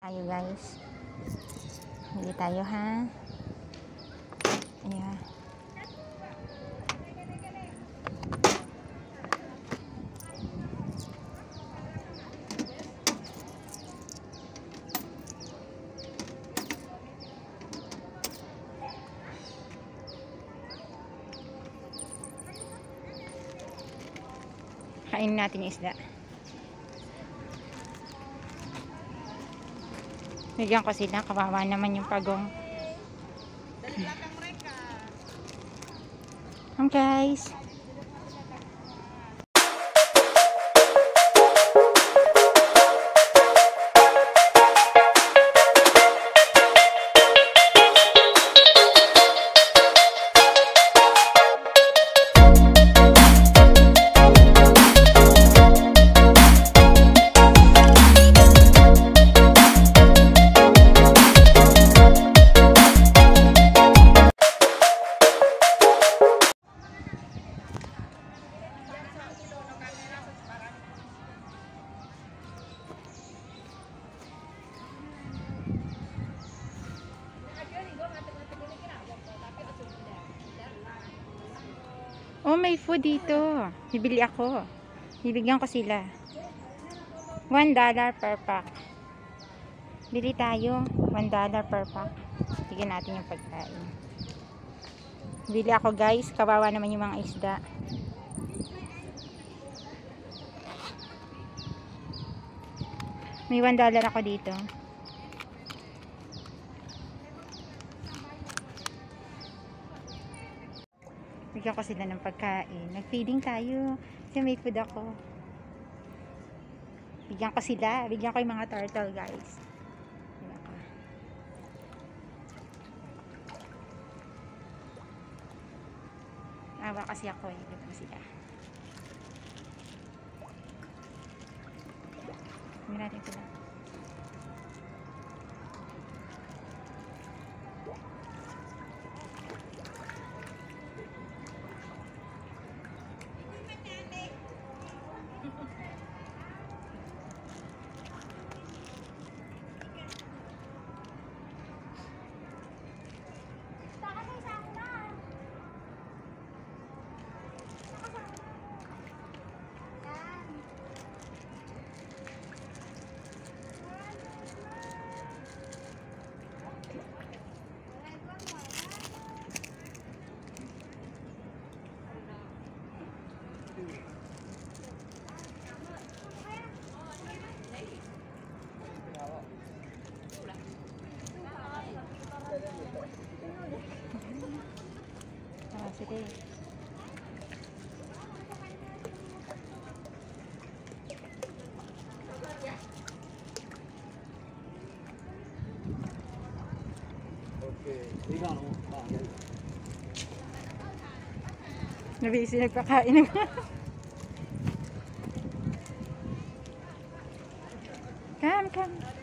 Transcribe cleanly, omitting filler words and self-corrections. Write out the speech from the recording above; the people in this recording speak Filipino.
Tayo guys. Bili tayo ha. Ayan. Kainin natin yung isda. Bigyan ko sila, kawawa naman yung pagong. Guys. Oh, may food dito. Bibili ako. Bibigyan ko sila. $1 per pack. Bili tayo. $1 per pack. Bigyan natin yung pagkain. Bili ako guys. Kawawa naman yung mga isda. May $1 ako dito. Bigyan ko sila ng pagkain. Nag-feeding tayo. Kasi may food ako. Bigyan ko sila. Bigyan ko yung mga turtle guys. Bigyan ko. Awa kasi ako eh. Bigyan ko sila. Bigyan natin sila. Sige. Nabisi nagpakain naman. Come.